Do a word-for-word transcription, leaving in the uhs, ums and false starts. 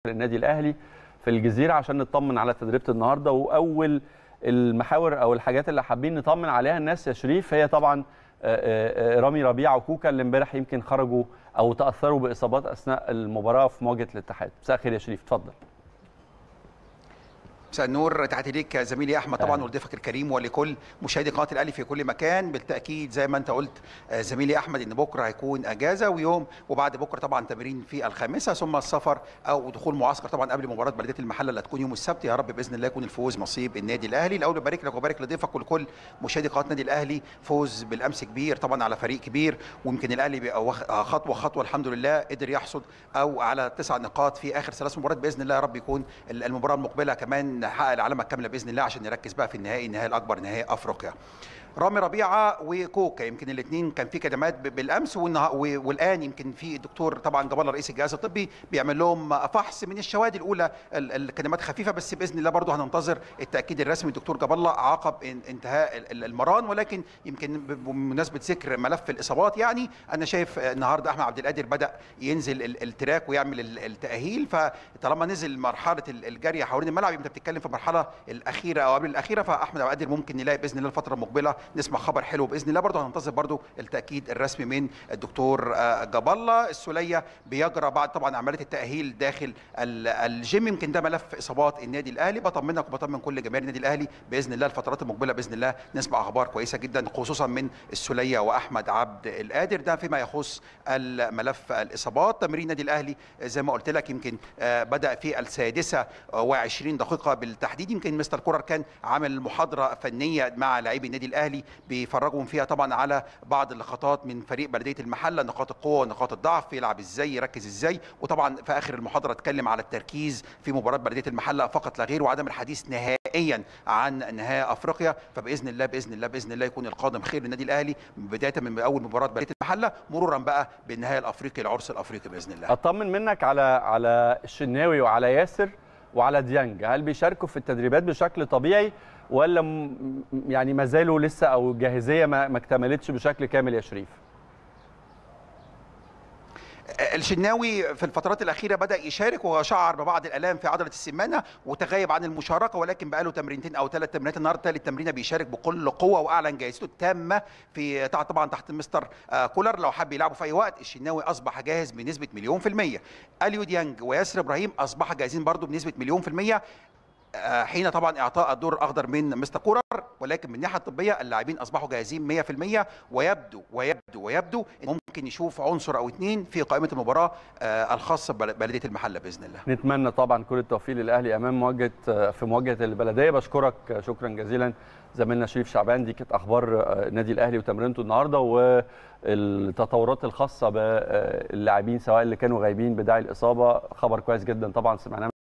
النادي الاهلي في الجزيره عشان نطمن على تدريبه النهارده. واول المحاور او الحاجات اللي حابين نطمن عليها الناس يا شريف هي طبعا رامي ربيعه وكوكا اللي امبارح يمكن خرجوا او تاثروا باصابات اثناء المباراه في مواجهه الاتحاد. مساء الخير يا شريف، اتفضل. مساء النور، تحياتي ليك زميلي احمد طبعا ولضيفك الكريم ولكل مشاهدي قناه الاهلي في كل مكان. بالتاكيد زي ما انت قلت زميلي احمد ان بكره هيكون اجازه ويوم وبعد بكره طبعا تمرين في الخامسه ثم السفر او دخول معسكر طبعا قبل مباراه بلديه المحله اللي هتكون يوم السبت. يا رب باذن الله يكون الفوز نصيب النادي الاهلي. الاول ببارك لك وبارك لضيفك ولكل مشاهدي قناه النادي الاهلي. فوز بالامس كبير طبعا على فريق كبير، ويمكن الاهلي بقى خطوه خطوه الحمد لله قدر يحصد او على تسع نقاط في اخر ثلاث مباريات. باذن الله يا رب يكون المباراه المقبله كمان نحقق العلامه الكامله باذن الله عشان نركز بقى في النهائي النهائي الاكبر نهائي افريقيا. رامي ربيعه وكوكا يمكن الاثنين كان في كدمات بالامس والان يمكن في الدكتور طبعا جاب الله رئيس الجهاز الطبي بيعمل لهم فحص من الشواذ الاولى، الكدمات خفيفه بس باذن الله برضه هننتظر التاكيد الرسمي. الدكتور جاب الله عقب انتهاء المران، ولكن يمكن بمناسبه ذكر ملف الاصابات يعني انا شايف النهارده احمد عبد القادر بدا ينزل التراك ويعمل التاهيل، فطالما نزل مرحله الجري حوالين الملعب انت بتتكلم في المرحله الاخيره او قبل الاخيره، فاحمد عبد القادر ممكن نلاقي باذن الله الفتره المقبله نسمع خبر حلو باذن الله. برضه هننتظر برضه التاكيد الرسمي من الدكتور جاب الله. السوليه بيجرى بعد طبعا عمليه التاهيل داخل الجيم، يمكن ده ملف اصابات النادي الاهلي. بطمنك وبطمن كل جماهير النادي الاهلي باذن الله الفترات المقبله باذن الله نسمع اخبار كويسه جدا خصوصا من السوليه واحمد عبد القادر. ده فيما يخص الملف الاصابات. تمرين النادي الاهلي زي ما قلت لك يمكن بدا في السادسه وعشرين دقيقه بالتحديد. يمكن مستر كولر كان عامل محاضره فنيه مع لاعبي النادي الاهلي بيفرجهم فيها طبعا على بعض اللقطات من فريق بلديه المحله، نقاط القوه ونقاط الضعف، يلعب ازاي يركز ازاي. وطبعا في اخر المحاضره اتكلم على التركيز في مباراه بلديه المحله فقط لا غير، وعدم الحديث نهائيا عن نهائي افريقيا. فباذن الله باذن الله باذن الله يكون القادم خير للنادي الاهلي بدايه من اول مباراه بلديه المحله مرورا بقى بالنهائي الافريقي العرس الافريقي باذن الله. اطمن منك على على الشناوي وعلى ياسر وعلى ديانج، هل بيشاركوا في التدريبات بشكل طبيعي ولا يعني ما زالوا لسه او الجاهزيه ما ما اكتملتش بشكل كامل يا شريف؟ الشناوي في الفترات الاخيره بدا يشارك وشعر ببعض الالام في عضله السمانه وتغيب عن المشاركه، ولكن بقى له تمرينتين او ثلاث تمرينات. النهارده ثالث تمرينه بيشارك بكل قوه واعلن جاهزيته التامه في طبعا تحت مستر كولر. لو حب يلعبوا في اي وقت الشناوي اصبح جاهز بنسبه مليون في الميه. اليو ديانج وياسر ابراهيم اصبح جاهزين برضو بنسبه مليون في الميه حين طبعا اعطاء الدور الاخضر من مستر كولر، ولكن من الناحيه الطبيه اللاعبين اصبحوا جاهزين مية في المية. ويبدو ويبدو ويبدو ان ممكن يشوف عنصر او اثنين في قائمه المباراه الخاصه ببلديه المحله باذن الله. نتمنى طبعا كل التوفيق للاهلي امام مواجهه في مواجهه البلديه. بشكرك شكرا جزيلا زميلنا شريف شعبان. دي كانت اخبار النادي الاهلي وتمرينته النهارده والتطورات الخاصه باللاعبين سواء اللي كانوا غايبين بداعي الاصابه. خبر كويس جدا طبعا سمعناه